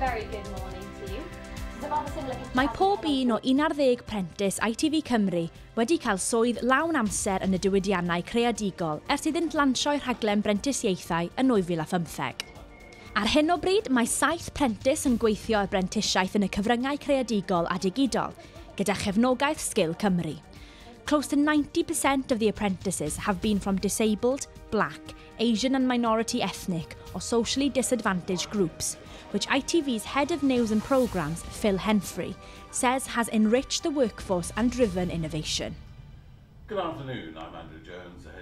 very good morning to you. Mae pob un o 11 prentis ITV Cymru wedi cael swydd lawn amser yn y diwydiannau creadigol ers iddynt lansio i'r rhaglen brentisiaethau yn 2015. Ar hyn o bryd, mae 7 prentis yn gweithio ar brentisiaeth yn y cyfryngau creadigol a digidol, gyda chefnogaeth Sgil Cymru. Close to 90% of the apprentices have been from disabled, black, Asian and minority ethnic or socially disadvantaged groups, which ITV's Head of News and Programmes, Phil Henfrey, says has enriched the workforce and driven innovation. Good afternoon, I'm Andrew Jones, the Head